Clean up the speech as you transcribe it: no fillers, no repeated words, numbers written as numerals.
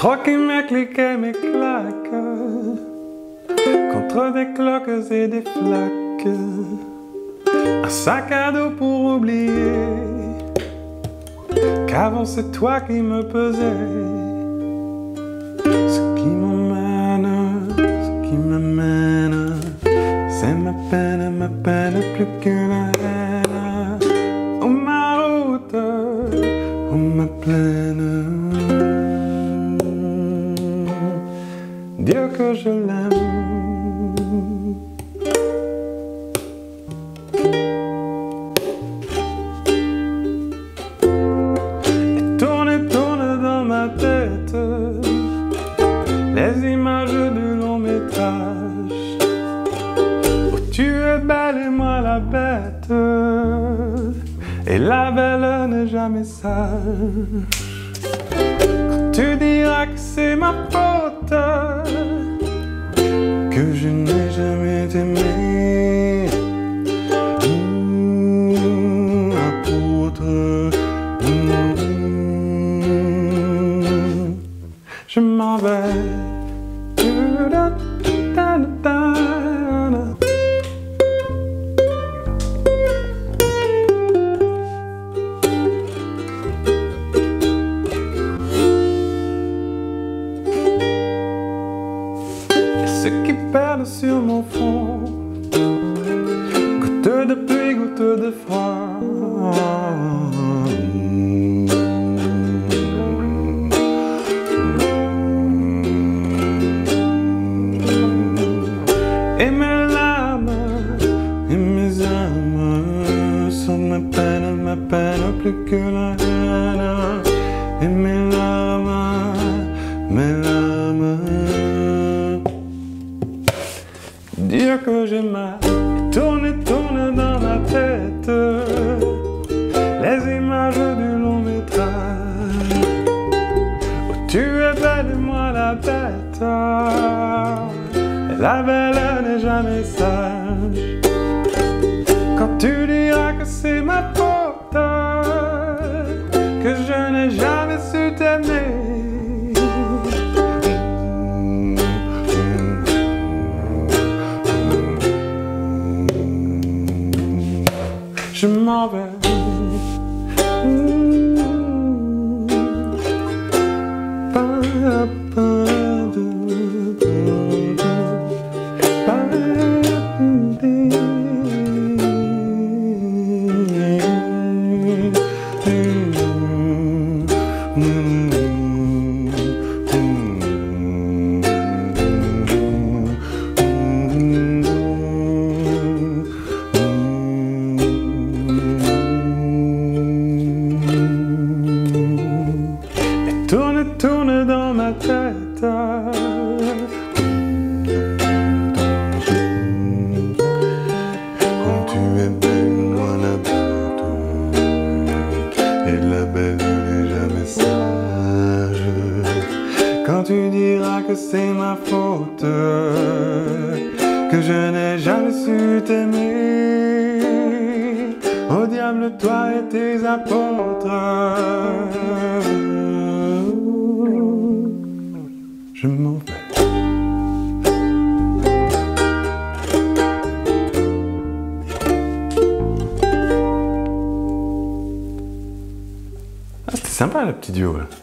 Troquer mes cliquets, mes claques contre des cloques et des flaques. Un sac à dos pour oublier qu'avant c'est toi qui me pesais. Ce qui m'amène, c'est ma peine plus qu'une haine. Oh ma route, oh ma plaine. Dieu que je l'aime. Et tourne dans ma tête les images du long métrage où tu es belle et moi la bête, et la belle n'est jamais sage. Quand tu diras que c'est ma faute, que je n'ai jamais aimé, apôtre, je m'en vais. Ce qui perle sur mon front, goutte de pluie, goutte de froid. Et mes larmes et mes âmes sont ma peine plus que la haine. Et mes larmes, dire que j'ai mal, tourne dans ma tête les images du long métrage où tu es belle et moi la bête, et la belle n'est jamais sage. Quand tu diras que c'est ma faute, que je n'ai jamais su t'aimer, je m'en vais. Tourne dans ma tête. Quand tu es belle, moi la bête, et la belle n'est jamais sage. Quand tu diras que c'est ma faute, que je n'ai jamais su t'aimer, au diable toi et tes apôtres. Je m'en vais. Ah, c'était sympa le petit duo là.